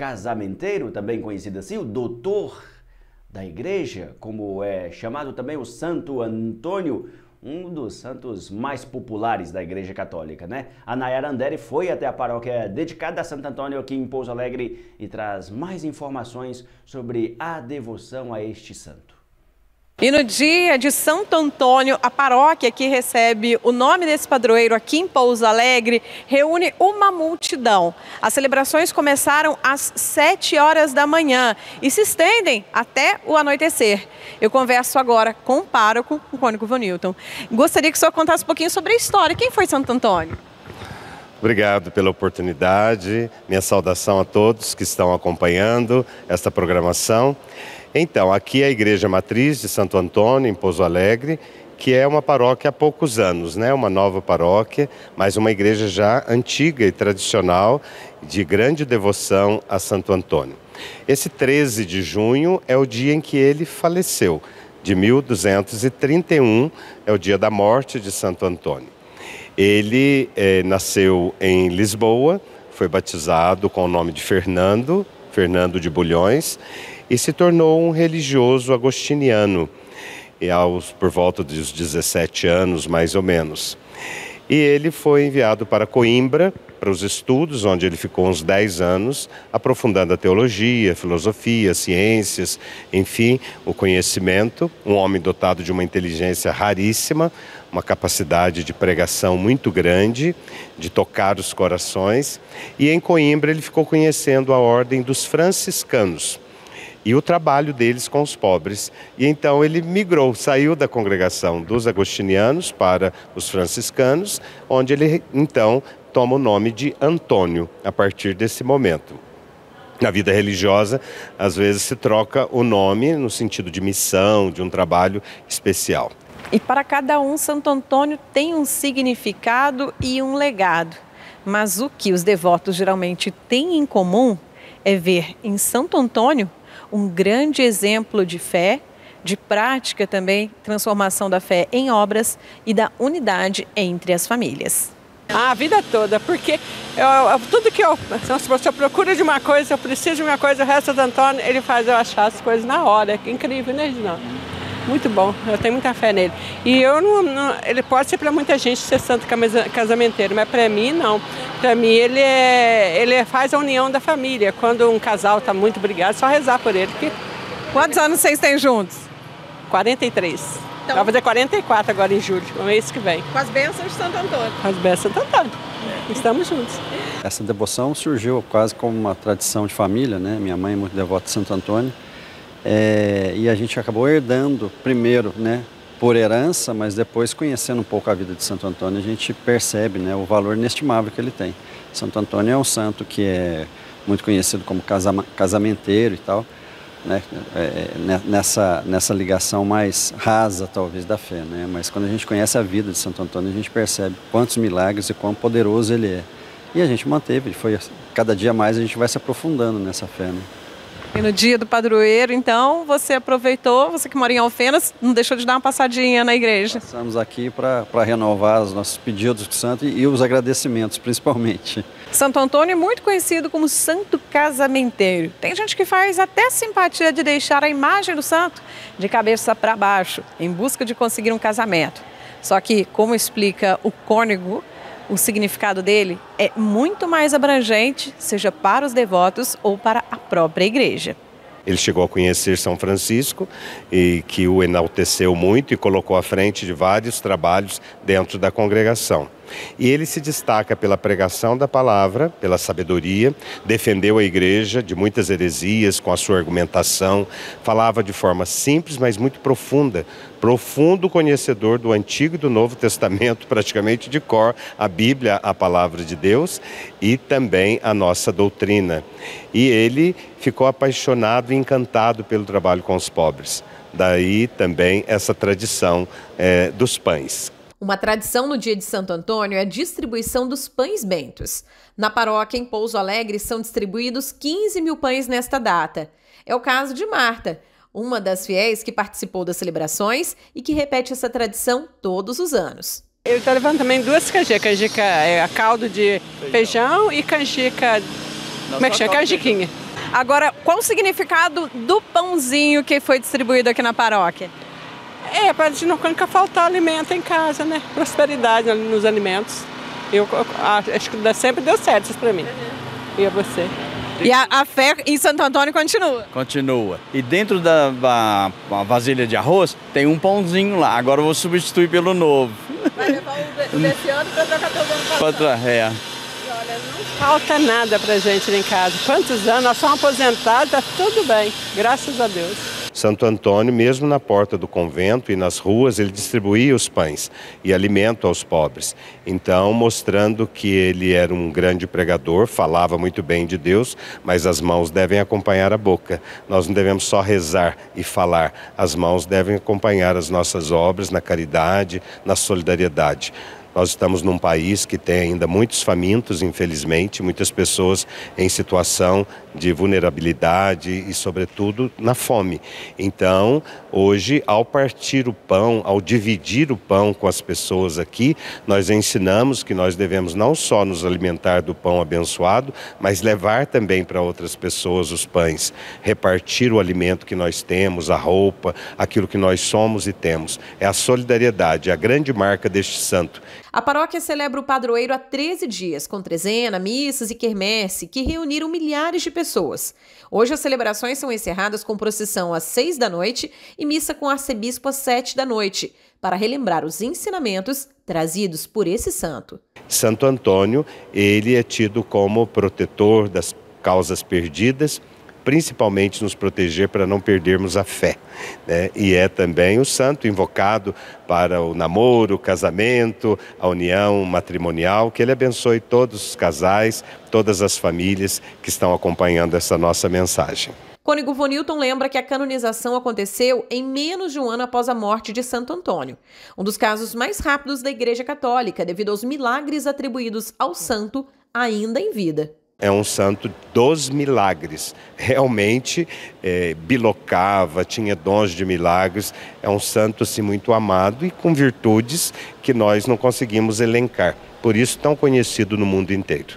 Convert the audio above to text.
Casamenteiro, também conhecido assim, o doutor da igreja, como é chamado também o Santo Antônio, um dos santos mais populares da Igreja Católica, né? A Nayara Andere foi até a paróquia dedicada a Santo Antônio aqui em Pouso Alegre e traz mais informações sobre a devoção a este santo. E no dia de Santo Antônio, a paróquia que recebe o nome desse padroeiro aqui em Pouso Alegre reúne uma multidão. As celebrações começaram às 7 horas da manhã e se estendem até o anoitecer. Eu converso agora com o pároco, o cônego Vanilton. Gostaria que o senhor contasse um pouquinho sobre a história. Quem foi Santo Antônio? Obrigado pela oportunidade. Minha saudação a todos que estão acompanhando esta programação. Então, aqui é a Igreja Matriz de Santo Antônio, em Pouso Alegre, que é uma paróquia há poucos anos, né? Uma nova paróquia, mas uma igreja já antiga e tradicional, de grande devoção a Santo Antônio. Esse 13 de junho é o dia em que ele faleceu, de 1231, é o dia da morte de Santo Antônio. Ele nasceu em Lisboa, foi batizado com o nome de Fernando de Bulhões, e se tornou um religioso agostiniano, por volta dos 17 anos, mais ou menos. E ele foi enviado para Coimbra, para os estudos, onde ele ficou uns 10 anos, aprofundando a teologia, a filosofia, ciências, enfim, o conhecimento. Um homem dotado de uma inteligência raríssima, uma capacidade de pregação muito grande, de tocar os corações. E em Coimbra ele ficou conhecendo a ordem dos franciscanos e o trabalho deles com os pobres. E então ele migrou, saiu da congregação dos agostinianos para os franciscanos, onde ele então toma o nome de Antônio, a partir desse momento. Na vida religiosa, às vezes se troca o nome no sentido de missão, de um trabalho especial. E para cada um, Santo Antônio tem um significado e um legado. Mas o que os devotos geralmente têm em comum é ver em Santo Antônio um grande exemplo de fé, de prática também, transformação da fé em obras e da unidade entre as famílias. A vida toda, porque tudo que se eu procuro de uma coisa, eu preciso de uma coisa, o resto do Antônio, ele faz eu achar as coisas na hora. É incrível, né, Reginaldo? Muito bom, eu tenho muita fé nele. E ele pode ser para muita gente ser santo casamenteiro, mas para mim não. Para mim ele faz a união da família. Quando um casal está muito brigado, é só rezar por ele. Quantos anos vocês têm juntos? 43. Então, vai fazer 44 agora em julho, no mês que vem. Com as bênçãos de Santo Antônio. Com as bênçãos de Santo Antônio. Estamos juntos. Essa devoção surgiu quase como uma tradição de família, né? Minha mãe é muito devota de Santo Antônio. E a gente acabou herdando primeiro, né, por herança, mas depois conhecendo um pouco a vida de Santo Antônio, a gente percebe, né, o valor inestimável que ele tem. Santo Antônio é um santo que é muito conhecido como casamenteiro e tal, né, nessa ligação mais rasa, talvez, da fé, né, mas quando a gente conhece a vida de Santo Antônio, a gente percebe quantos milagres e quão poderoso ele é. E a gente manteve, cada dia mais a gente vai se aprofundando nessa fé, né. E no dia do padroeiro, então, você aproveitou, você que mora em Alfenas, não deixou de dar uma passadinha na igreja. Passamos aqui para renovar os nossos pedidos de santo e os agradecimentos, principalmente. Santo Antônio é muito conhecido como santo casamenteiro. Tem gente que faz até simpatia de deixar a imagem do santo de cabeça para baixo, em busca de conseguir um casamento. Só que, como explica o cônego, o significado dele é muito mais abrangente, seja para os devotos ou para a própria igreja. Ele chegou a conhecer São Francisco, e que o enalteceu muito e colocou à frente de vários trabalhos dentro da congregação. E ele se destaca pela pregação da palavra, pela sabedoria, defendeu a igreja de muitas heresias com a sua argumentação, falava de forma simples, mas muito profunda, profundo conhecedor do Antigo e do Novo Testamento, praticamente de cor, a Bíblia, a palavra de Deus e também a nossa doutrina. E ele ficou apaixonado e encantado pelo trabalho com os pobres. Daí também essa tradição dos pães. Uma tradição no dia de Santo Antônio é a distribuição dos pães bentos. Na paróquia em Pouso Alegre são distribuídos 15 mil pães nesta data. É o caso de Marta, uma das fiéis que participou das celebrações e que repete essa tradição todos os anos. Ele está levando também 2 canjicas. Canjica caldo de feijão e canjica... Como é que chama? Canjiquinha. Agora, qual o significado do pãozinho que foi distribuído aqui na paróquia? Para a gente nunca faltar alimento em casa, né? Prosperidade nos alimentos. Eu acho que sempre deu certo isso para mim. E a você? E a fé em Santo Antônio continua? Continua. E dentro da vasilha de arroz tem um pãozinho lá. Agora eu vou substituir pelo novo. Vai levar o desse ano para trocar pelo ano passado. É. Olha, não falta nada pra gente em casa. Quantos anos? Nós somos aposentados, tá tudo bem. Graças a Deus. Santo Antônio, mesmo na porta do convento e nas ruas, ele distribuía os pães e alimento aos pobres. Então, mostrando que ele era um grande pregador, falava muito bem de Deus, mas as mãos devem acompanhar a boca. Nós não devemos só rezar e falar, as mãos devem acompanhar as nossas obras na caridade, na solidariedade. Nós estamos num país que tem ainda muitos famintos, infelizmente, muitas pessoas em situação de vulnerabilidade e, sobretudo, na fome. Então, hoje, ao partir o pão, ao dividir o pão com as pessoas aqui, nós ensinamos que nós devemos não só nos alimentar do pão abençoado, mas levar também para outras pessoas os pães, repartir o alimento que nós temos, a roupa, aquilo que nós somos e temos. É a solidariedade, a grande marca deste santo. A paróquia celebra o padroeiro há 13 dias, com trezena, missas e quermesse, que reuniram milhares de pessoas. Hoje as celebrações são encerradas com procissão às 6 da noite e missa com o arcebispo às 7 da noite, para relembrar os ensinamentos trazidos por esse santo. Santo Antônio, ele é tido como protetor das causas perdidas, principalmente nos proteger para não perdermos a fé, né? E é também o santo invocado para o namoro, o casamento, a união matrimonial, que ele abençoe todos os casais, todas as famílias que estão acompanhando essa nossa mensagem. Cônego Vonilton lembra que a canonização aconteceu em menos de um ano após a morte de Santo Antônio, um dos casos mais rápidos da Igreja Católica, devido aos milagres atribuídos ao santo ainda em vida. É um santo dos milagres, realmente bilocava, tinha dons de milagres, é um santo assim, muito amado e com virtudes que nós não conseguimos elencar, por isso tão conhecido no mundo inteiro.